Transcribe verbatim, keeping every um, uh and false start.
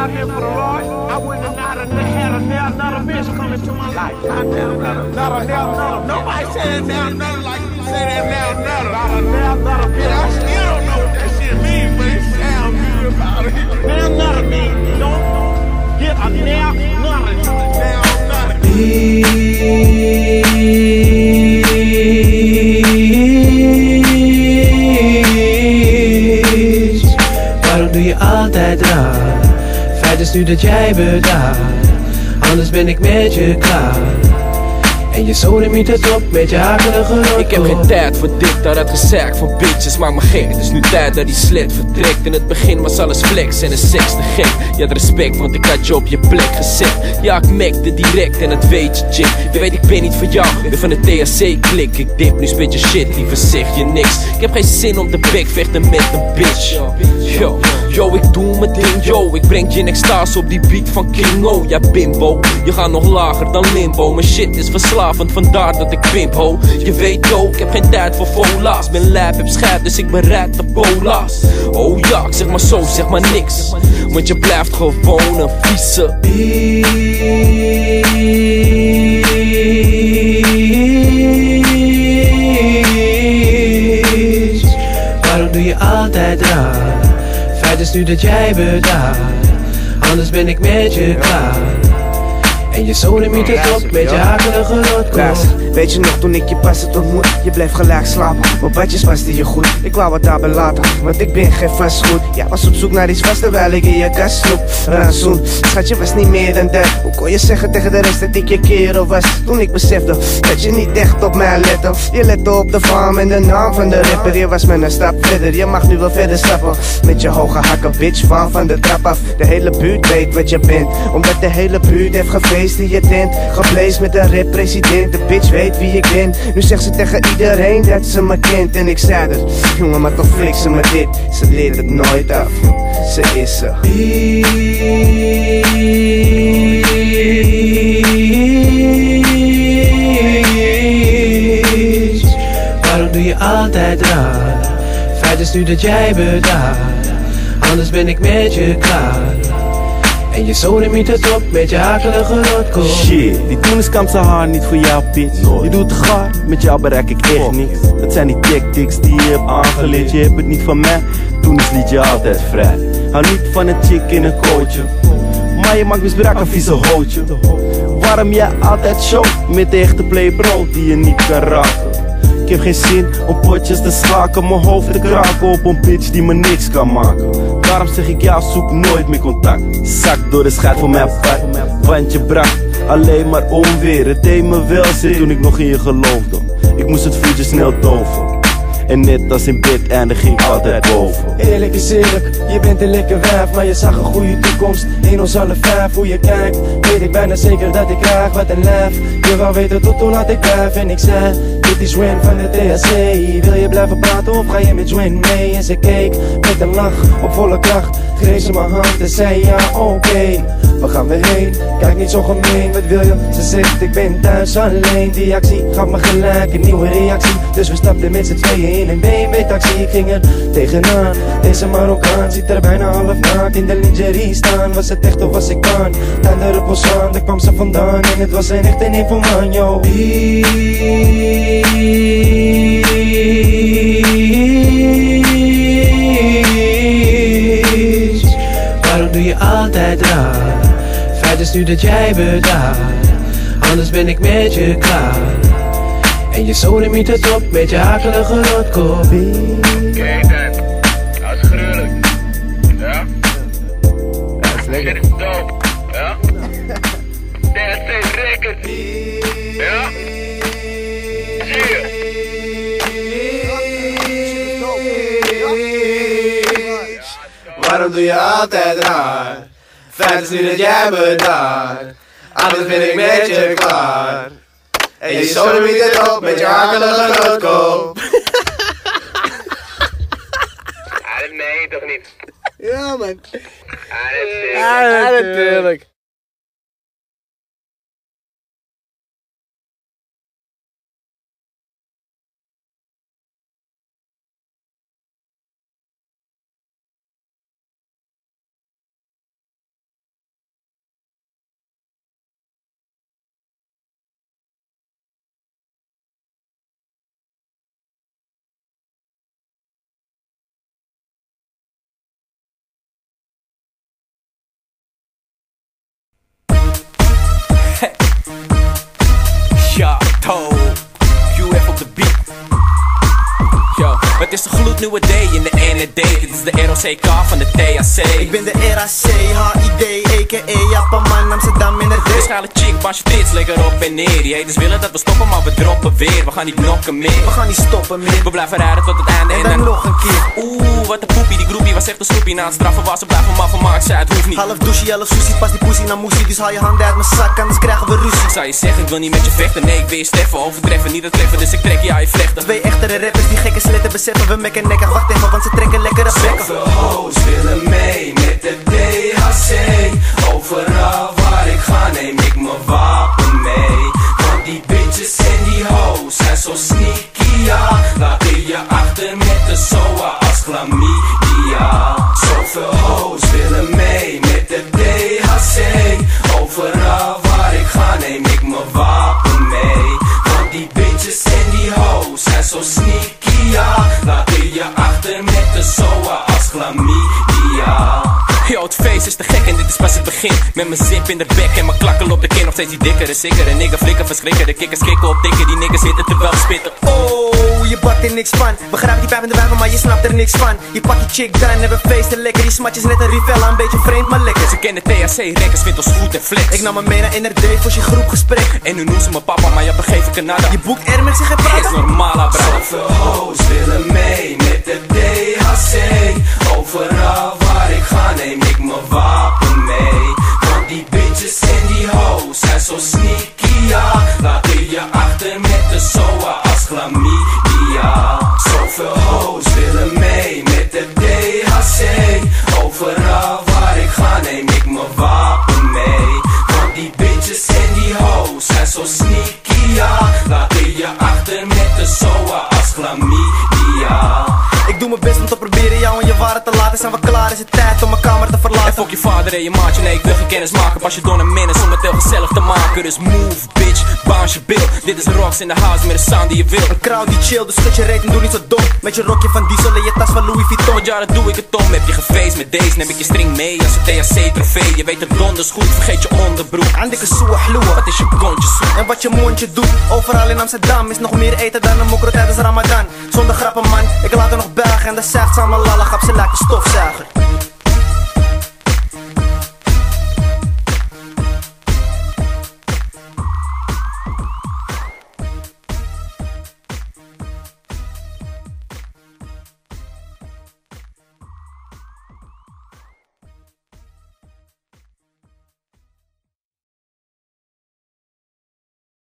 out here for the Lord, I wouldn't have not had a nail, not a bitch come into my life. Not a nail, not a nail, not a nobody said that nail, nothing like you say that nail, not a not a nail, not a bitch. I still don't know what that shit means, but it sounds good about it. Nail, not a mean, don't get a nail, not a nail, not a Waarom doe je altijd raar? Feit is nu dat jij bedaart, anders ben ik met je klaar. En je sodemiet het op met je akelige rotkool. Ik heb geen tijd voor dit, dat het gezeik van bitches maakt me gek. Het is nu tijd dat die slet vertrekt. In het begin was alles flex en de seks te gek. Je had respect, want ik had je op je plek gezet. Ja, ik mekte direct en dat weet je, chick. Je weet, ik ben niet van jou, ben van de T H C-klik. Ik dip, nu spit je shit, liever zeg je niks. Ik heb geen zin om te bekvechten met een bitch. Yo, yo, ik doe mijn ding, yo. Ik breng je in extase op die beat van King O. Ja, bimbo, je gaat nog lager dan limbo. Mijn shit is verslavend, vandaar dat ik pimp, ho. Je weet ook, ik heb geen tijd voor fola's. Mijn lijf heb schijt, dus ik bereid de pola's. Oh ja, ik zeg maar zo, zeg maar niks, want je blijft gewoon een vieze bitch. Waarom doe je altijd raar? Feit is nu dat jij bedaart, anders ben ik met je klaar. En je sodemiet het op met je akelige rotkool. Weet je nog toen ik je pas het ontmoet? Je bleef gelijk slapen, mijn badjes paste je goed. Ik wou wat daarbij laten, want ik ben geen vastgoed. Jij was op zoek naar iets vast terwijl ik in je kast sloep. Ransoen, schatje was niet meer dan dat. Hoe kon je zeggen tegen de rest dat ik je kerel was? Toen ik besefte dat je niet echt op mij lette. Je lette op de farm en de naam van de rapper. Je was met een stap verder, je mag nu wel verder stappen. Met je hoge hakken, bitch, van van de trap af. De hele buurt weet wat je bent, omdat de hele buurt heeft gefeest in je tent. Geblezen met een rap-president, de bitch weet wie ik ben. Nu zegt ze tegen iedereen dat ze me kent. En ik zei er, jongen, maar toch flik ze me dit. Ze leert het nooit af, ze is ze. Waarom doe je altijd raar? Feit is nu dat jij bedaart, anders ben ik met je klaar. En je sodemiet het op met je akelige rotkool. Shit, die toeners kampt zijn haar niet voor jou, bitch. Je doet te gaar, met jou bereik ik echt niks. Dat zijn die tactics die je hebt aangeleerd. Je hebt het niet van mij, toeners liet je altijd vrij. Hou niet van een chick in een kootje, maar je maakt misbruik van vieze hootje. Waarom jij altijd show met de echte playbro die je niet kan raken? Ik heb geen zin om potjes te schaken, mijn hoofd te kraken op een bitch die me niks kan maken. Daarom zeg ik jou, zoek nooit meer contact. Zak door de schijf van mijn pad, want je brak alleen maar onweer. Het deed me wel zin toen ik nog in je geloofde. Ik moest het vuurtje snel doven, en net als in bed eindig ik altijd boven. Eerlijk is eerlijk, je bent een lekker wijf, maar je zag een goede toekomst in ons alle vijf. Hoe je kijkt, weet ik bijna zeker dat ik krijg wat een lijf. Je wou weten tot hoe laat ik blijf en ik zei, dit is Gwen van de T H C. Wil je blijven praten of ga je met Gwen mee? En ze keek met een lach op volle kracht, greep ze mijn hand en zei ja oké, okay. Waar gaan we heen? Kijk niet zo gemeen, wat wil je? Ze zegt ik ben thuis alleen. Die actie gaf me gelijk een nieuwe reactie, dus we stapten met z'n tweeën in een B M W taxi. Ik ging er tegenaan, deze Marokkaan ziet er bijna half naakt in de lingerie staan. Was het echt of was ik bang? Tijden op ons aan, daar kwam ze vandaan en het was een echte informant, yo. Waarom doe je altijd raar? Feit is nu dat jij bedaart, anders ben ik met je klaar. En je sodemiet het op met je akelige rotkool. Oké okay, dan, dat is gruwelijk. Ja? Dat is lekker. Shit is dope. Ja? D H C Records. Ja? Yeah. Waarom doe je altijd raar? Feit is nu dat jij bedaart, anders ben ik met je klaar. En je sodemiet het op met je akelige rotkool. Ah, dat meen je toch niet? Ja man. Ah, natuurlijk. Ja, to Q F op de beat. Yo, het is een gloednieuwe day in de N R D. Dit is de R O C K van de T A C. Ik ben de R A C, H I D, a k a Japanman, Amsterdam in de D. Waarschijnlijk chick, bansje tits, lekker op en neer. Die haters willen dat we stoppen, maar we droppen weer. We gaan niet knokken meer, We gaan niet stoppen meer, we blijven rijden tot het einde. en dan nog een keer. Oeh, wat een poepie, die groepie was echt een snoepie. Na het straffen was ze blijven maffen, maar ik zei het hoeft niet. Half douche, half sushi, pas die pussy naar moesie. Dus haal je handen uit mijn zak, anders krijgen we ruzie. Ik zou je zeggen, ik wil niet met je vechten. Nee, ik wil je steffen, overdreffen, niet het treffen. Dus ik trek je aan je vlechten. Twee echtere rappers die gekke sletten beseffen. We mekken nekken, wacht even, want ze trekken lekkere bekken. Zoveel hoes willen mee met de D H C. Overal waar ik ga neem ik mijn wapen mee. Want die bitches en die hoes zijn zo sneaky, ja. Laten je achter met de S O A als chlamydia. Zoveel hoes willen mee met de D H C. Overal waar ik ga neem ik mijn wapen mee. Want die bitches en die hoes zijn zo sneaky, ja. Laten je achter met de S O A als chlamydia. Yo, het feest is te gek en dit is pas het begin. Met mijn zip in de bek en mijn klakken op de kin. Nog steeds die dikkere sikker en nigger flikken verschrikken. De kikkers kikken op tikken, die niggers zitten terwijl we spitten. Oh, je bakt er niks van. Begrijp die pijp in de wijven, maar je snapt er niks van. Je pakt je chick dan en we feesten lekker. Die smatjes net een rivella, een beetje vreemd maar lekker. Ze kennen T H C-rekkers, vindt ons goed en flex. Ik nam hem mee naar N R D voor je groepgesprek. En nu noemt ze me papa, maar je begeven Canada. Je boekt er met zich en is praten. normaal, bro. Zoveel hoes willen mee met de D H C. Overal waar ik ga neem ik mijn wapen mee. Want die bitches en die hoes zijn zo sneaky, ja. Laten je achter met de S O A als chlamydia. Zoveel hoes willen mee met de D H C. Overal waar ik ga neem ik mijn wapen mee. Want die bitches en die hoes zijn zo sneaky, ja. Laten je achter met de S O A als chlamydia. Ik doe mijn best om te proberen jou en je waren te laten. Zijn we klaar, is het tijd om mijn kamer te verlaten. En fuck je vader en je maatje, nee ik wil geen kennis maken. Pas je door een minutes om het heel gezellig te maken. Dus move bitch, bounce je bil. Dit is Rocks in the house met de sound die je wil. Een crowd die chill, dus schud je reet en doe niet zo dom. Met je rokje van Diesel en je tas van Louis Vuitton. Want ja, dat doe ik het om. Heb je gefeest met deze, neem ik je string mee als een T H C-trofee. Je weet het donders goed, vergeet je onderbroek. Aan dikke soe hloe. Wat is je kontje zoek? En wat je mondje doet, overal in Amsterdam is nog meer eten dan een mokro tijdens Ramadan. Zonder grappen man, ik laat er nog buigen en de zegt samen lalla, gap ze lijkt een stofzuiger.